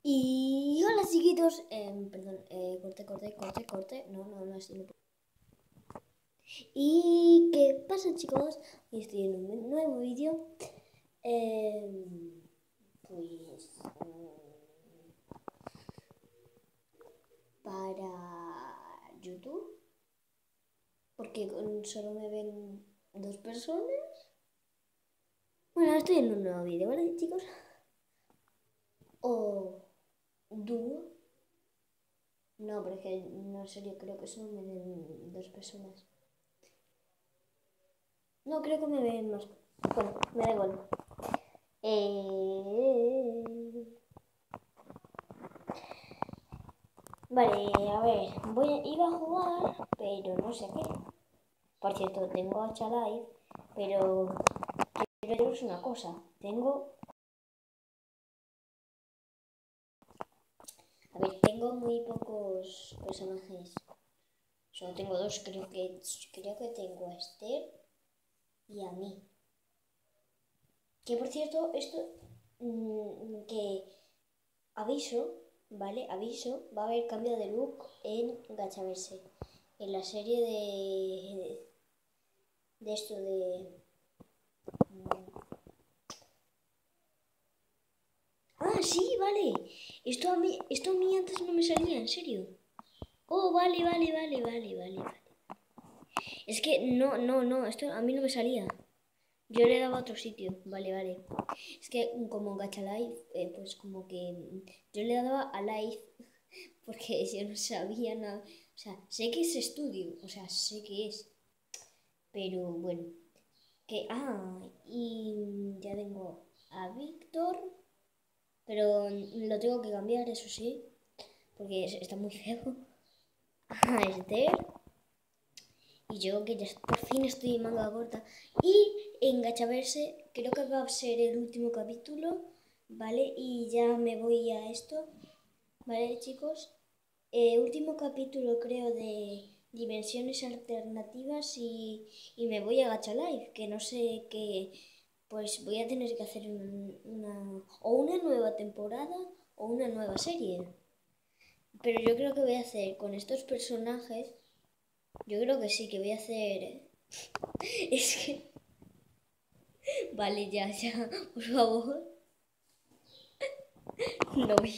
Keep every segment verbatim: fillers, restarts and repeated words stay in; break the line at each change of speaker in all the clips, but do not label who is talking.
Y hola chiquitos, eh, perdón, eh, corte, corte, corte, corte, no, no, no, así no puedo. ¿Y qué pasa chicos? Hoy estoy en un nuevo vídeo, eh, pues, para YouTube, porque solo me ven dos personas. Bueno, estoy en un nuevo vídeo, ¿vale chicos? O dúo. No, pero es que no, en serio, creo que solo me ven dos personas. No, creo que me ven más. Bueno, me da igual. Eh... Vale, a ver, voy a, iba a jugar, pero no sé qué. Por cierto, tengo Hacha Live, pero quiero deciros una cosa. Tengo... A ver, tengo muy pocos personajes. Solo tengo dos, creo que, creo que tengo a Esther y a mí. Que por cierto, esto... Mmm, que... Aviso, ¿vale? Aviso, va a haber cambio de look en Gachaverse. En la serie de... De esto de... Ah, sí, vale. Esto a mí, esto a mí antes no me salía, en serio. Oh, vale, vale, vale, vale, vale, vale. Es que no, no, no, esto a mí no me salía. Yo le daba a otro sitio, vale, vale. Es que como Gacha Live, eh, pues como que yo le daba a Live porque yo no sabía nada. O sea, sé que es estudio, o sea, sé que es. Pero bueno, que... Ah, y ya tengo a Víctor, pero lo tengo que cambiar, eso sí, porque está muy feo. A Esther. Y yo que ya por fin estoy en manga corta. Y en Gachaverse creo que va a ser el último capítulo, ¿vale? Y ya me voy a esto, ¿vale, chicos? Eh, último capítulo creo de dimensiones alternativas y, y me voy a Gacha Life, que no sé qué, pues voy a tener que hacer un, una o una nueva temporada o una nueva serie. Pero yo creo que voy a hacer con estos personajes, yo creo que sí, que voy a hacer... Es que... Vale, ya, ya, por favor. Lo voy...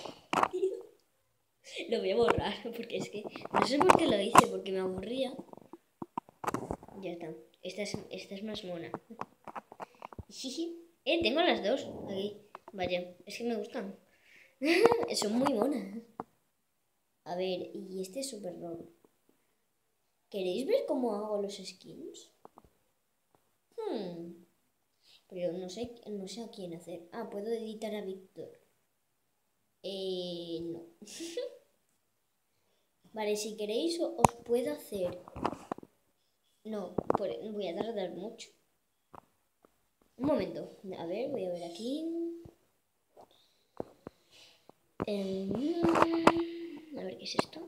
Lo voy a borrar, porque es que... No sé por qué lo hice, porque me aburría. Ya está. Esta es, esta es más mona. Eh, tengo las dos aquí. Vaya, es que me gustan. Son muy monas. A ver, y este es súper raro. ¿Queréis ver cómo hago los skins? Hmm. Pero no sé, no sé a quién hacer. Ah, puedo editar a Víctor. Eh, no. Vale, si queréis os puedo hacer... No, voy a tardar mucho. Un momento. A ver, voy a ver aquí. Eh, a ver, ¿qué es esto?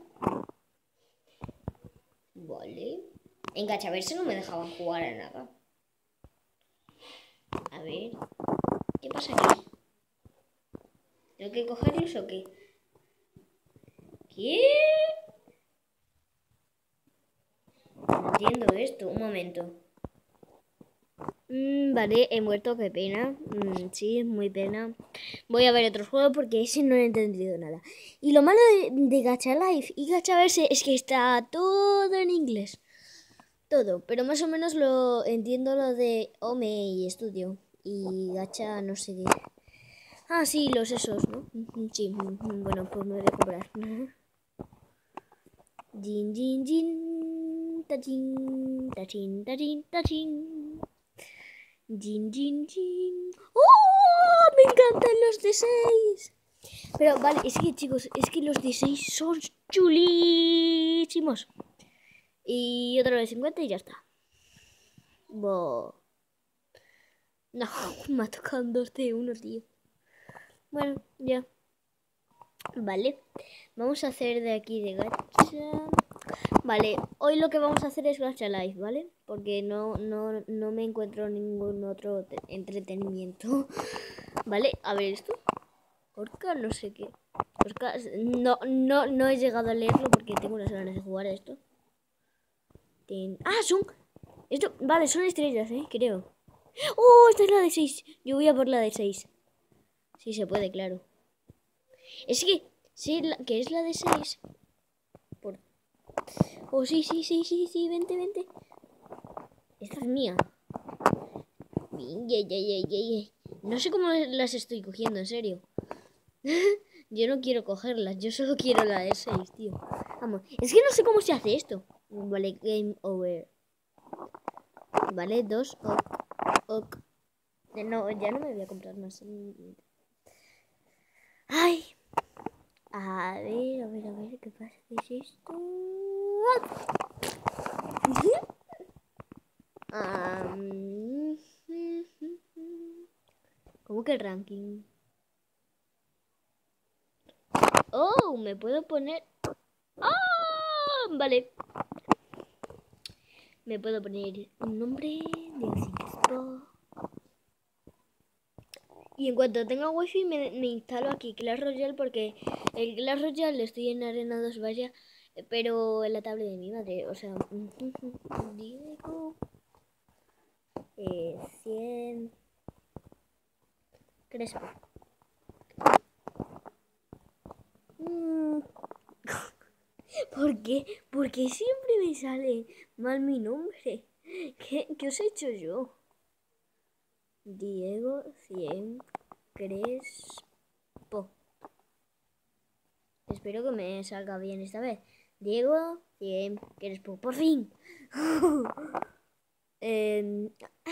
Vale. En Gachaverse no me dejaban jugar a nada. A ver. ¿Qué pasa aquí? ¿Tengo que cogerlos o qué? ¿Qué? No entiendo esto. Un momento. Mm, vale, he muerto, qué pena. Mm, sí, muy pena. Voy a ver otros juegos porque ese no he entendido nada. Y lo malo de, de Gacha Life y Gachaverse es que está todo en inglés. Todo, pero más o menos lo entiendo lo de Ome y Estudio. Y Gacha no sé qué. Ah, sí, los esos, ¿no? Sí, bueno, pues me voy a comprar. Jin, jin, jin, tachin, tachin, tachin, tachin. Jin, jin, jin. ¡Oh! Me encantan los de seis. Pero vale, es que chicos, es que los de seis son chulísimos. Y otra vez cincuenta y ya está. Bo. No, me ha tocado dos de uno, tío. Bueno, ya. Vale. Vamos a hacer de aquí de gacha. Vale, hoy lo que vamos a hacer es Gacha Life, ¿vale? Porque no, no, no me encuentro ningún otro entretenimiento. Vale, a ver esto. Orca, no sé qué. Orca, no, no, no he llegado a leerlo porque tengo unas ganas de jugar a esto. Ten... Ah, son... Esto, vale, son estrellas, eh, creo. ¡Oh! Esta es la de seis. Yo voy a por la de seis. Sí se puede, claro. Es que, sí, la, que es la de seis. Por... Oh, sí, sí, sí, sí, sí, vente, vente. Esta es mía. No sé cómo las estoy cogiendo, en serio. Yo no quiero cogerlas, yo solo quiero la de seis, tío. Vamos, es que no sé cómo se hace esto. Vale, game over. Vale, dos, ok, ok. No, ya no me voy a comprar más. Ay. A ver, a ver, a ver, ¿qué pasa? ¿Qué es esto? um, ¿Cómo que el ranking? Oh, me puedo poner... ¡Ah! Vale. Me puedo poner un nombre de Expo. Y en cuanto tenga wifi me, me instalo aquí Clash Royale porque el Clash Royale estoy en Arena dos, vaya, pero en la tablet de mi madre, o sea, digo eh, cien Crespo. Mm. ¿Por qué? Porque siempre me sale mal mi nombre. ¿Qué, qué os he hecho yo? Diego cien Crespo. Espero que me salga bien esta vez. Diego cien Crespo. ¡Por fin! eh,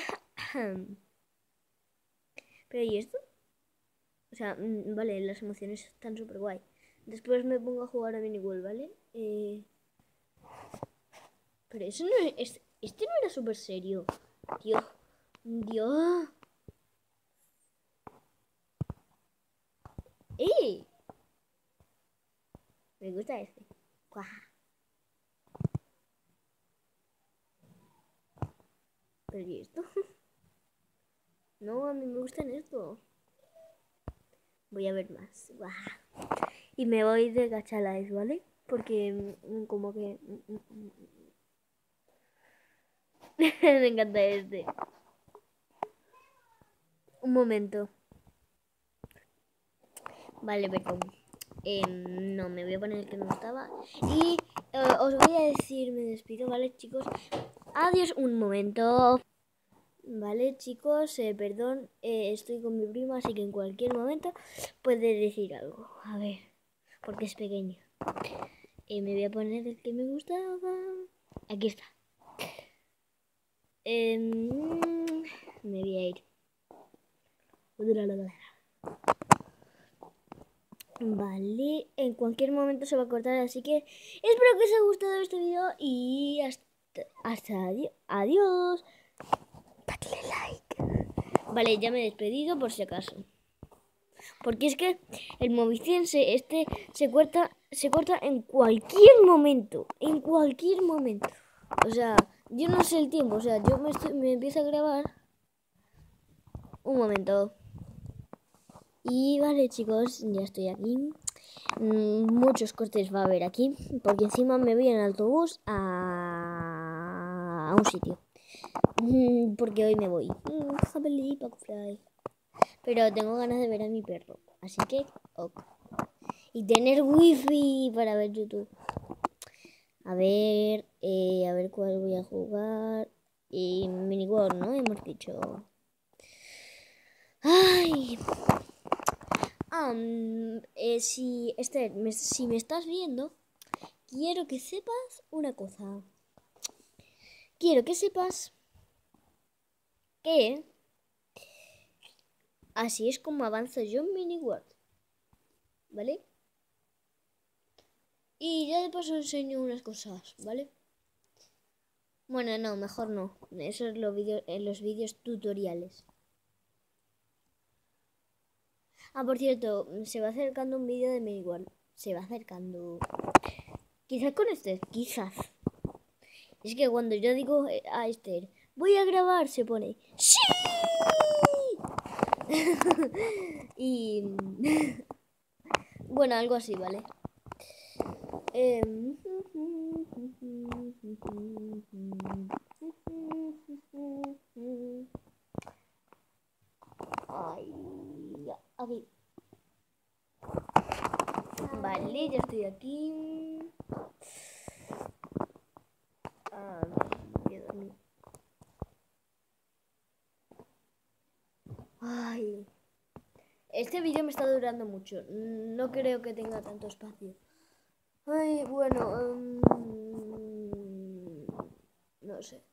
Pero ¿y esto? O sea, vale, las emociones están súper guay. Después me pongo a jugar a Miniworld, ¿vale? Eh... Pero eso no es... Este no era súper serio. Dios. Dios. ¡Eh! Me gusta este. ¡Guau! ¿Pero y esto? No, a mí me gustan esto. Voy a ver más. ¡Guau! Y me voy de Gacha Life, ¿vale? Porque mm, como que... me encanta este. Un momento. Vale, perdón. Eh, no, me voy a poner el que me gustaba. Y eh, os voy a decir, me despido, ¿vale, chicos? Adiós, un momento. Vale, chicos, eh, perdón, eh, estoy con mi prima, así que en cualquier momento puede decir algo. A ver, porque es pequeño. Eh, me voy a poner el que me gustaba. Aquí está. Eh, me voy a ir. Vale, en cualquier momento se va a cortar, así que espero que os haya gustado este video y hasta, hasta adi adiós. Dadle like. Vale, ya me he despedido por si acaso. Porque es que el moviciense este se corta, se corta en cualquier momento. En cualquier momento. O sea, yo no sé el tiempo. O sea, yo me, estoy, me empiezo a grabar. Un momento. Y vale, chicos, ya estoy aquí. Muchos cortes va a haber aquí, porque encima me voy en autobús a, a un sitio. Porque hoy me voy. Pero tengo ganas de ver a mi perro, así que ok. Y tener wifi para ver YouTube. A ver, eh, a ver cuál voy a jugar. Y Miniworld, ¿no? Hemos dicho. Ay. Um, eh, si, Esther, me, si me estás viendo, quiero que sepas una cosa. Quiero que sepas que así es como avanzo yo en Miniworld, ¿vale? Y ya de paso enseño unas cosas, ¿vale? Bueno, no, mejor no. Eso es lo video, en los vídeos tutoriales. Ah, por cierto, se va acercando un vídeo de Miniworld. Se va acercando. Quizás con este, quizás. Es que cuando yo digo a Esther, voy a grabar, se pone ¡sí! y Bueno, algo así, ¿vale? Eh... Ay, ya, aquí. Vale, ya estoy aquí. A ver, voy a dormir. Ay. Este vídeo me está durando mucho. No creo que tenga tanto espacio. Ay, bueno. Um, no sé.